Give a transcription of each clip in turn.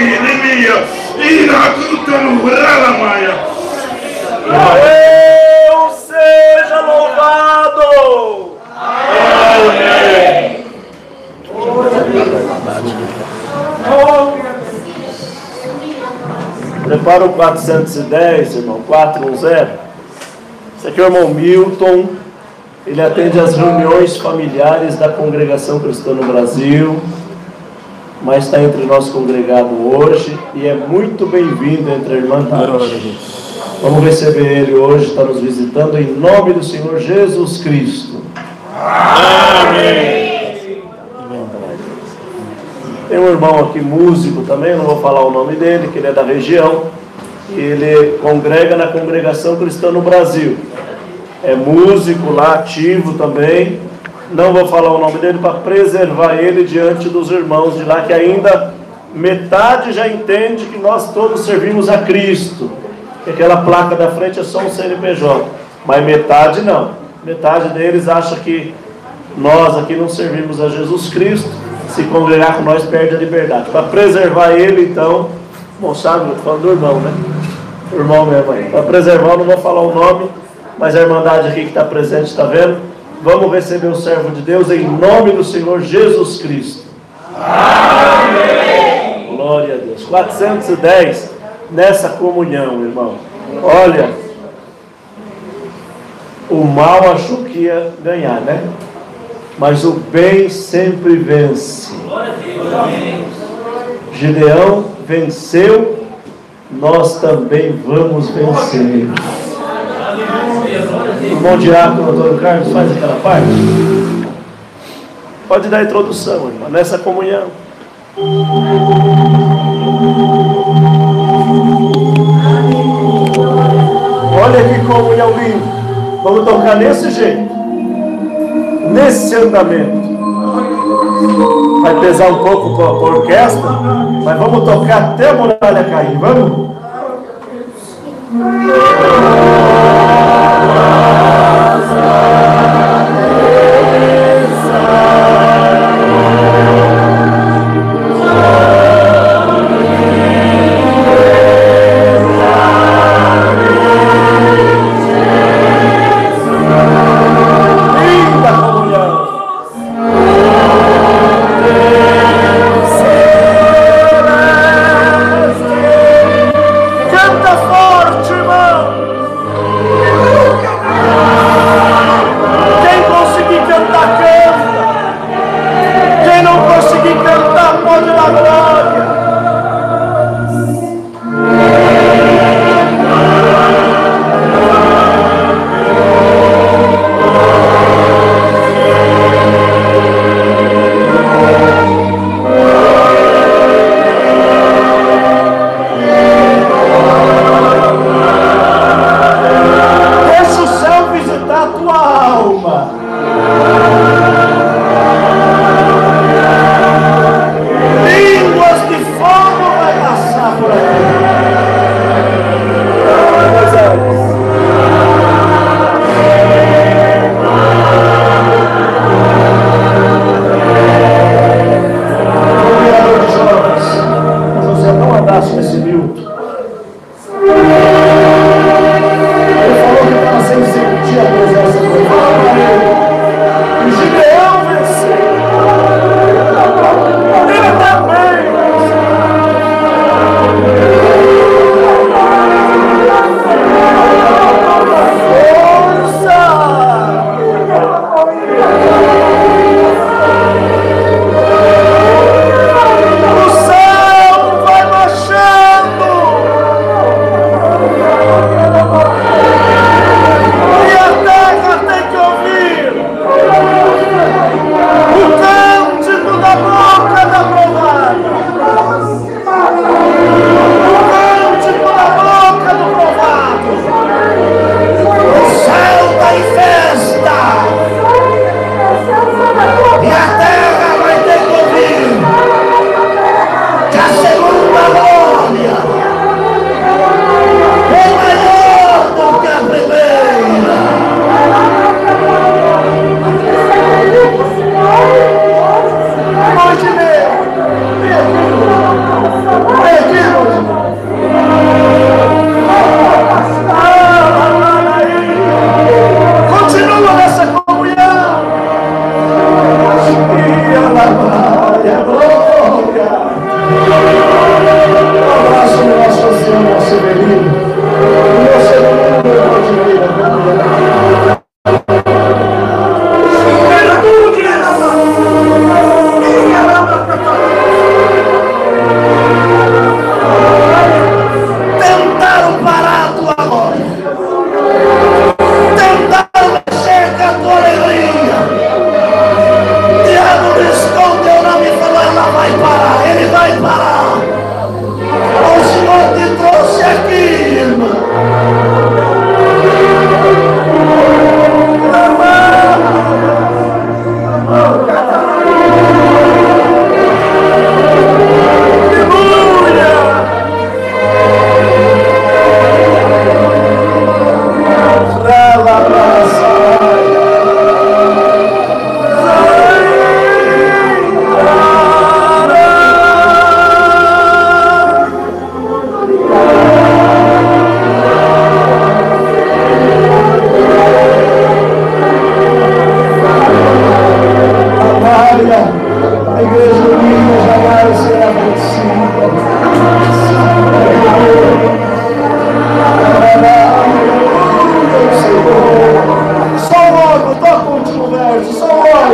Deus seja louvado. Amém. Prepara o 410, irmão, 410. Esse aqui é o irmão Milton. Ele atende às reuniões familiares da Congregação Cristã no Brasil, mas está entre nós congregado hoje e é muito bem-vindo entre a Irmandade. Vamos receber ele hoje, está nos visitando em nome do Senhor Jesus Cristo. Amém. Tem um irmão aqui, músico também, não vou falar o nome dele, que ele é da região. Ele congrega na Congregação Cristã no Brasil. É músico lá, ativo também. Não vou falar o nome dele para preservar ele diante dos irmãos de lá, que ainda metade já entende que nós todos servimos a Cristo. Que aquela placa da frente é só um CNPJ. Mas metade não. Metade deles acha que nós aqui não servimos a Jesus Cristo. Se congregar com nós perde a liberdade. Para preservar ele, então, bom, sabe, eu estou falando do irmão, né? O irmão mesmo aí. Para preservar, eu não vou falar o nome, mas a Irmandade aqui que está presente, está vendo? Vamos receber o servo de Deus em nome do Senhor Jesus Cristo. Amém. Glória a Deus. 410 nessa comunhão, irmão. Olha, o mal achou que ia ganhar, né? Mas o bem sempre vence. Gideão venceu, nós também vamos vencer. Irmão Diácono, Antônio Carlos, faz aquela parte. Pode dar a introdução, irmão, nessa comunhão. Olha que comunhão linda. Vamos tocar nesse jeito, nesse andamento. Vai pesar um pouco para a orquestra, mas vamos tocar até a muralha cair. Vamos?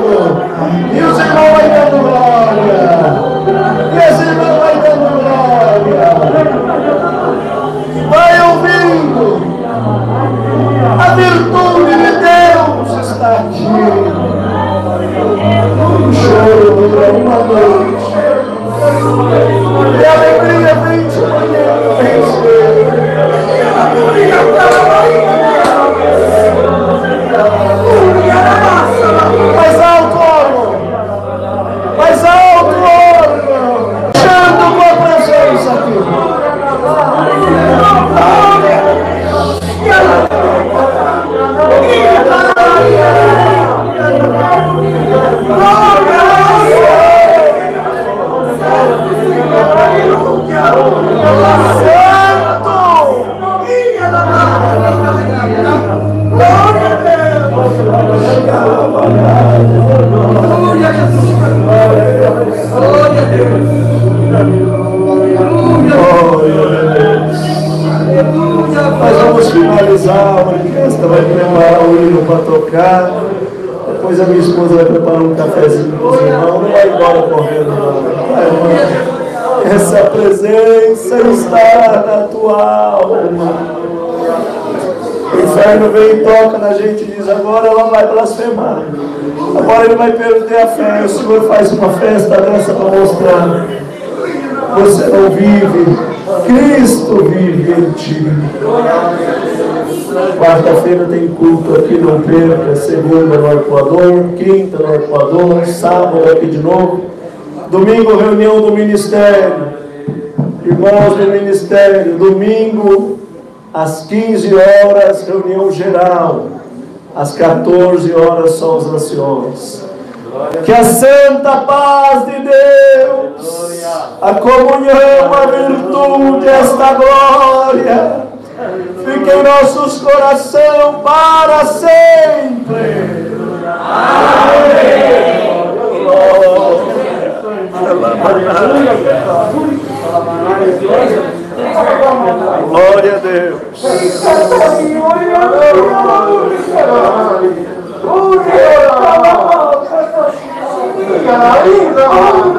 ouvindo. E os irmãos vai dando glória. E as irmãs vai dando glória. Vai ouvindo. A virtude de Deus está aqui. Um choro dura uma noite. E a alegria vem de manhã. Mais alto, órgão! Mais alto, órgão! Chando com a presença aqui! Nós vamos finalizar, a orquestra vai preparar o hino para tocar, depois a minha esposa vai preparar um cafezinho para os irmãos, não vai embora correndo não. Essa presença está na tua alma. O inferno vem e toca na gente e diz, agora ela vai blasfemar, agora ele vai perder a fé. O Senhor faz uma festa dessa para mostrar, você não vive, Cristo vive em ti. Quarta-feira tem culto aqui, não perca. Segunda no Arpoador, quinta no Arpoador, sábado aqui de novo. Domingo, reunião do ministério. Irmãos do ministério, domingo, às 15 horas, reunião geral. Às 14 horas, são os anciões. Que a santa paz de Deus, a comunhão, a virtude, esta glória, fique em nossos corações para sempre. Amém. Glória a Deus. Glória a Deus.